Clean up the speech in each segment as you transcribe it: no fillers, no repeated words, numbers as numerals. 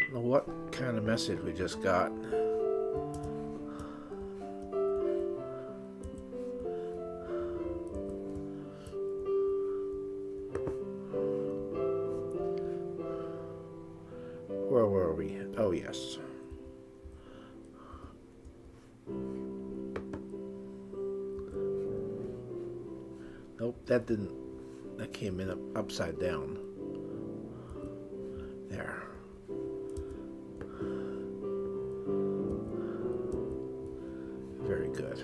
don't know what kind of message we just got. Where were we? Oh, yes. Nope, that didn't. That came in upside down. There. Very good.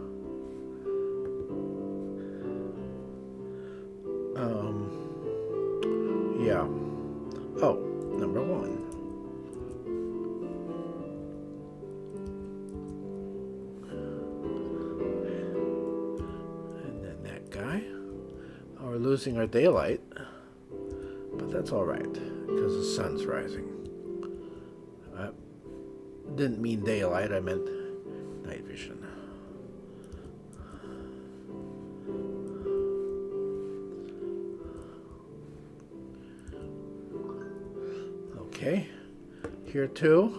Yeah. Oh, number 1. And then that guy. Oh, we're losing our daylight. But that's all right, because the sun's rising. I didn't mean daylight, I meant night vision. Okay, here too.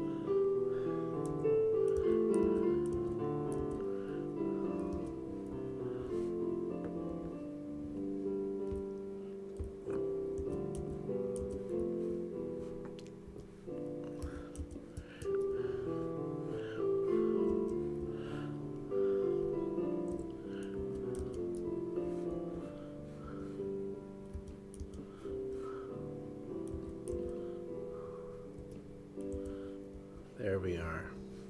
There we are.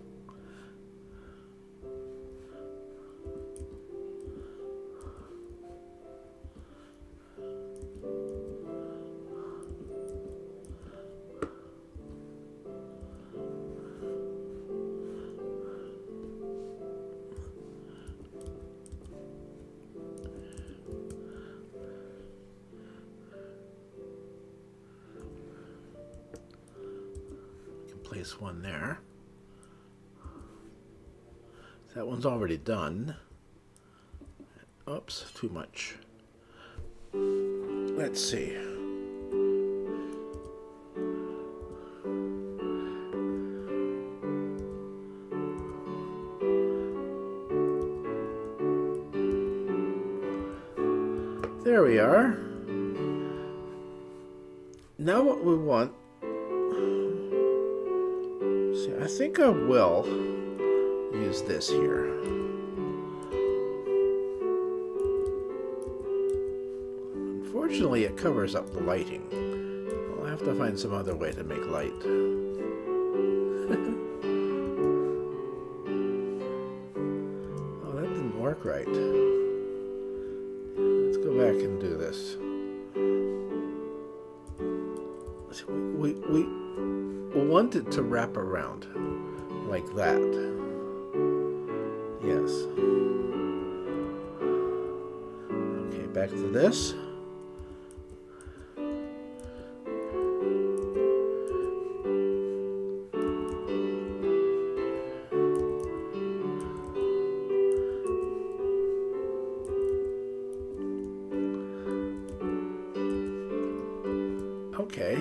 Place one there. That one's already done. Oops, too much. Let's see. There we are. Now what we want, see, I think I will use this here. Unfortunately, it covers up the lighting. I'll have to find some other way to make light. Oh, that didn't work right. Let's go back and do this. We want it to wrap around like that. Yes. Okay, back to this. Okay.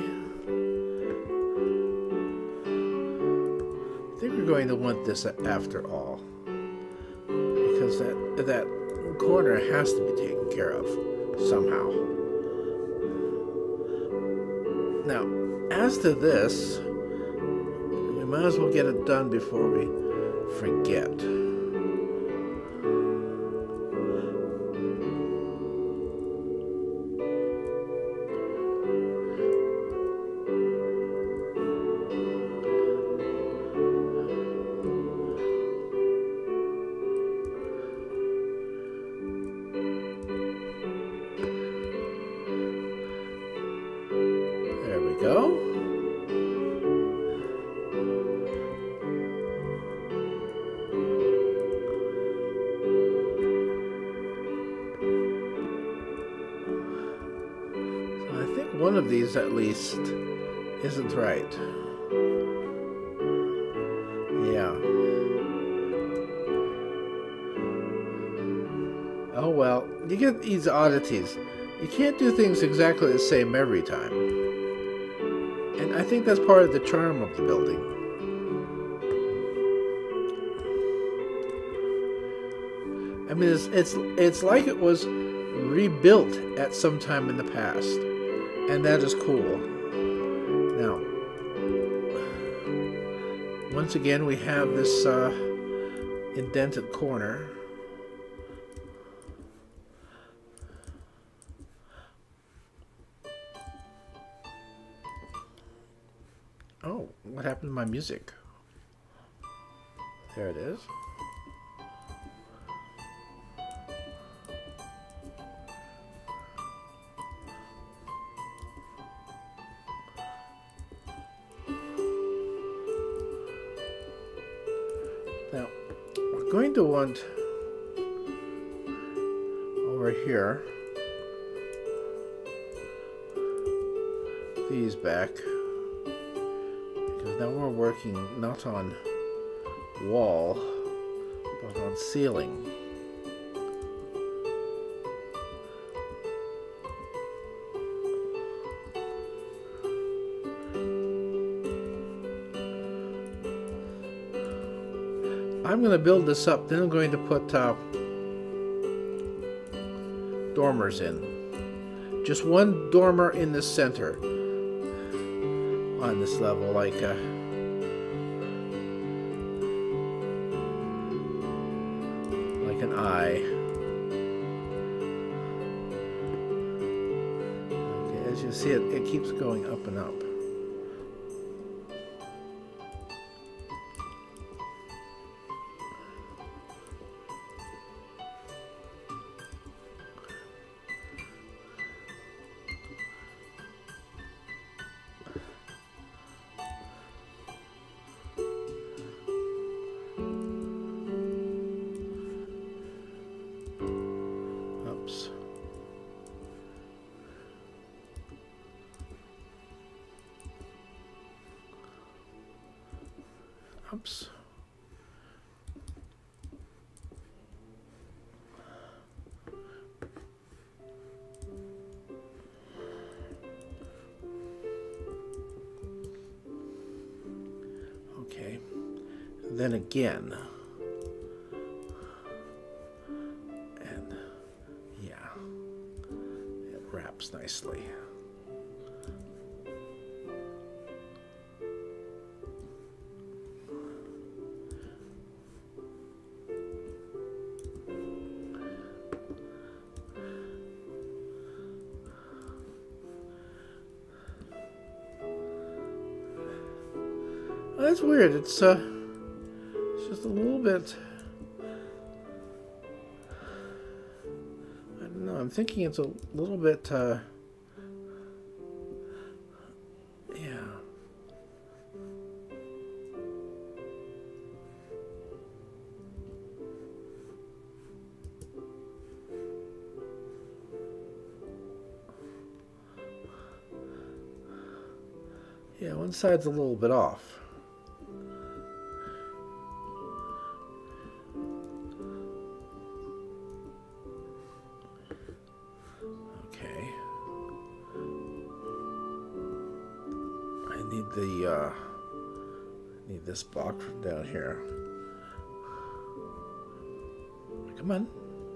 I think we're going to want this after all, because that corner has to be taken care of somehow. Now, as to this, we might as well get it done before we forget. Go. So I think one of these at least isn't right. Yeah. Oh well, you get these oddities. You can't do things exactly the same every time. And I think that's part of the charm of the building. I mean, it's like it was rebuilt at some time in the past, and that is cool. Now, once again, we have this indented corner. Oh, what happened to my music? There it is. Now, we're going to want over here these back, because now we're working not on wall but on ceiling. I'm going to build this up, then I'm going to put dormers in. Just one dormer in the center on this level, like an eye. Okay, as you see, it keeps going up and up. Oops. Okay. Then again. And yeah, it wraps nicely. That's weird. It's just a little bit. I don't know. I'm thinking it's a little bit. Yeah. Yeah, one side's a little bit off. Need this block from down here. Come on.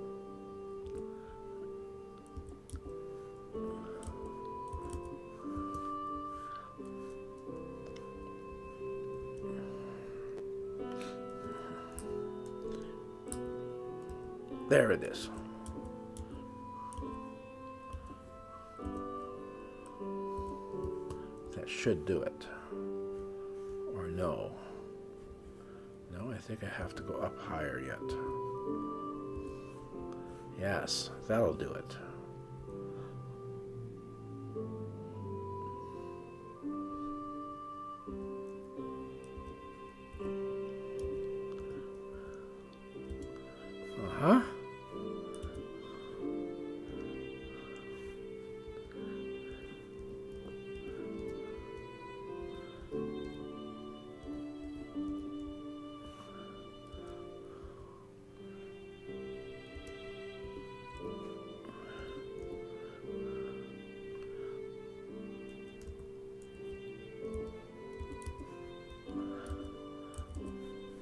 There it is. That should do it. Or no. No, I think I have to go up higher yet. Yes, that'll do it. Uh-huh.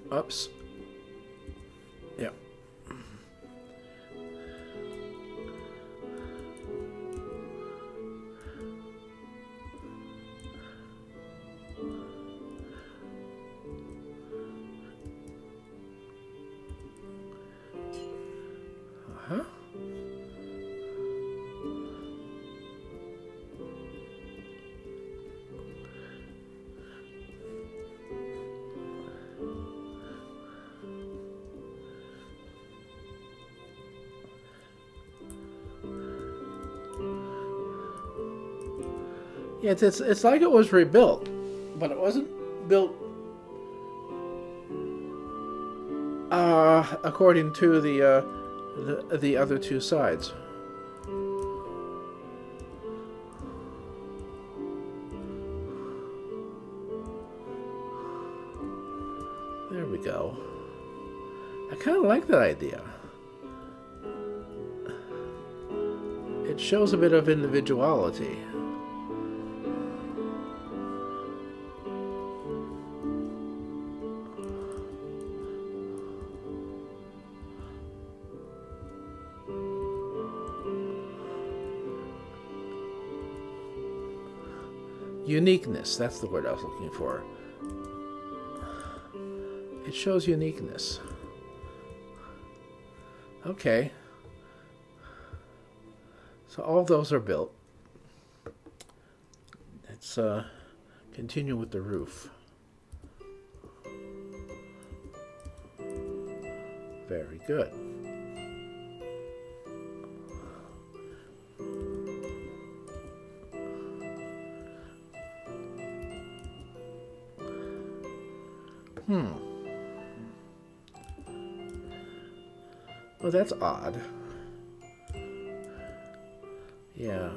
Oops. Yep. Uh-huh. Yeah, it's like it was rebuilt, but it wasn't built according to the other two sides. There we go. I kind of like that idea. It shows a bit of individuality. Uniqueness, that's the word I was looking for. It shows uniqueness. Okay. So all those are built. Let's continue with the roof. Very good. Well, that's odd. Yeah.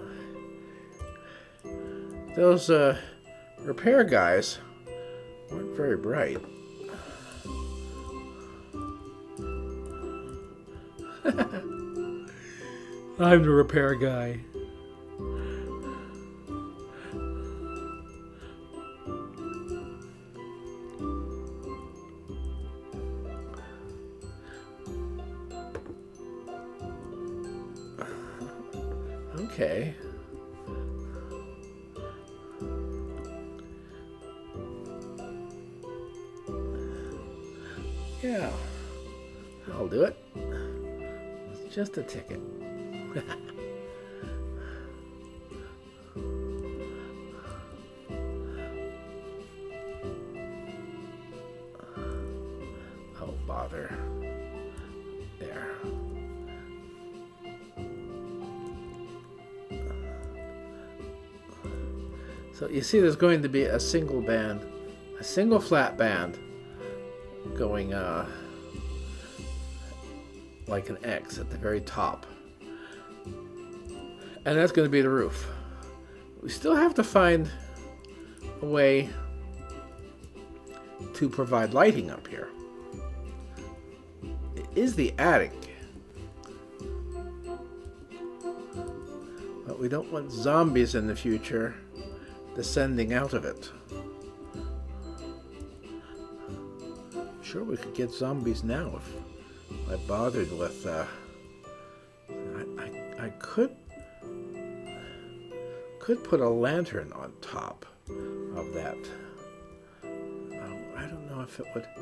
Those repair guys weren't very bright. I'm the repair guy. Okay. Yeah, I'll do it. It's just a ticket. Oh, bother. There. So you see there's going to be a single band, a single flat band going like an X at the very top. And that's going to be the roof. We still have to find a way to provide lighting up here. It is the attic. But we don't want zombies in the future descending out of it. Sure, we could get zombies now if I bothered with I could put a lantern on top of that. I don't know if it would.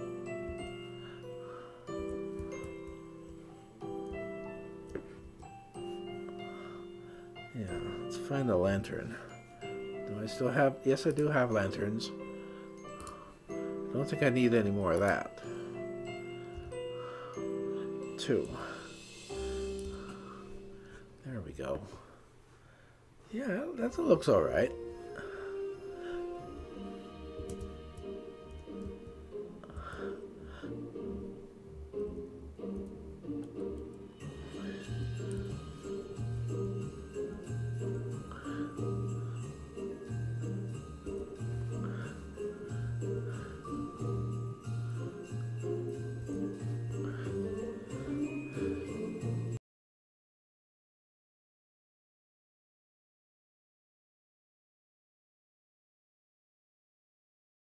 Yeah, let's find a lantern. Do I still have? Yes, I do have lanterns. I don't think I need any more of that. 2. There we go. Yeah, that looks all right.